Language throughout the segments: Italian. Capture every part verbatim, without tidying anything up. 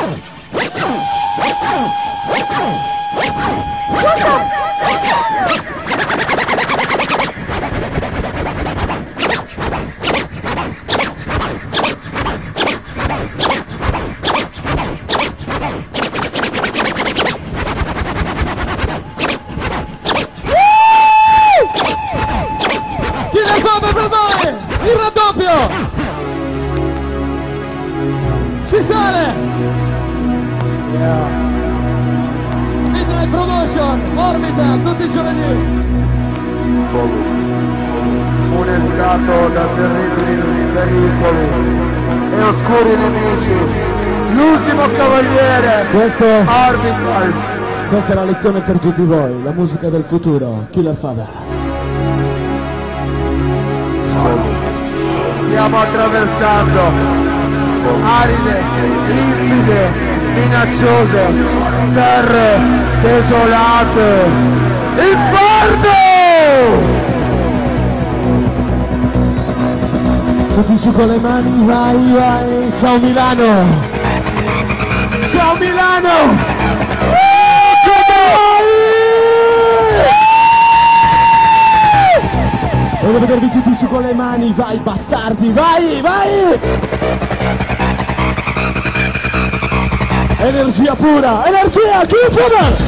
Si sale! Yeah. Midnight Promotion, Orbita, tutti i giovedì. Funestato da terribili pericoli e oscuri nemici. L'ultimo cavaliere. Questo, Orbital. Questa è la lezione per tutti voi, la musica del futuro, Killer Father. Stiamo attraversando aride, limpide, minacciose, terre desolate. Inferno! Tutti su con le mani, vai, vai! Ciao Milano! Ciao Milano! Voglio vedervi tutti su con le mani, vai bastardi, vai, vai! Energia pura, energia, chiusa!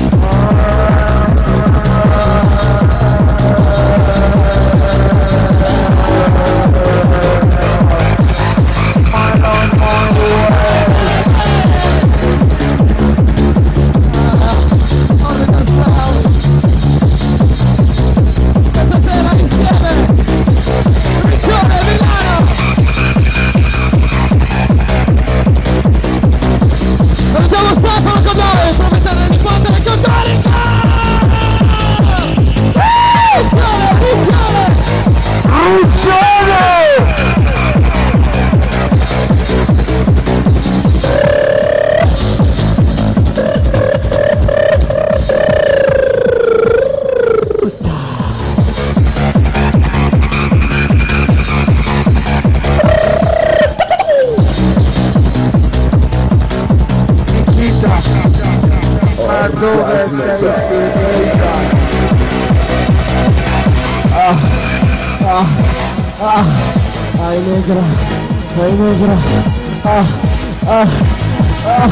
Dove sei finita? Ah, ah, ah, ai negra, ai negra, ah, ah, ah.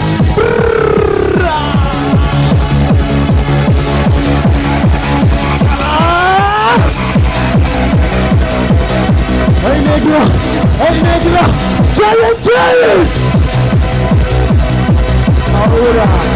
Ai negra, ai negra, giant giant! Paura!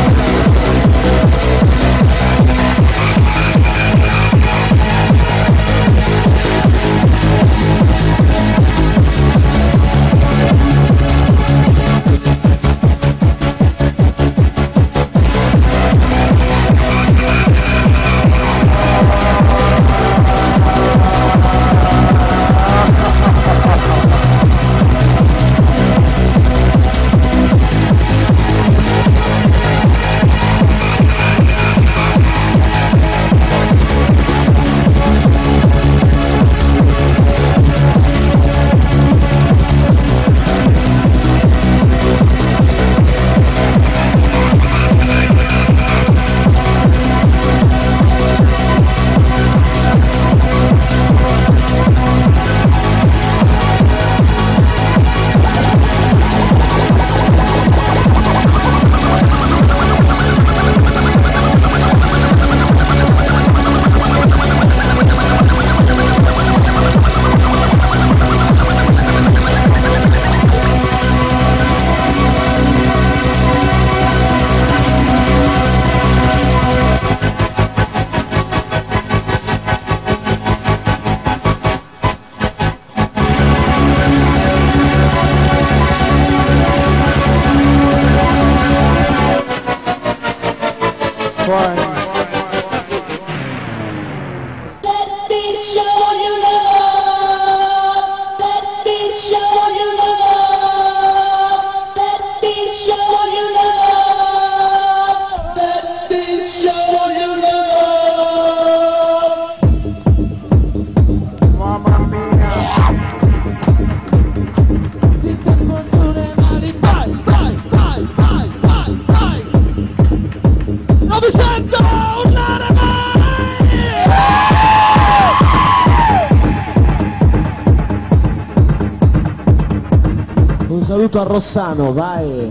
saluto a Rossano, vai.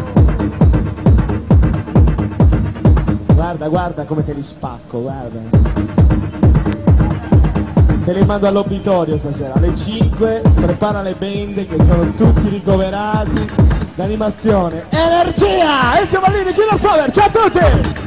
Guarda, guarda come te li spacco, guarda. Te li mando all'obitorio stasera, alle cinque, prepara le bende che sono tutti ricoverati d'animazione. Energia! Ezio Vallini, Killer Power, ciao a tutti!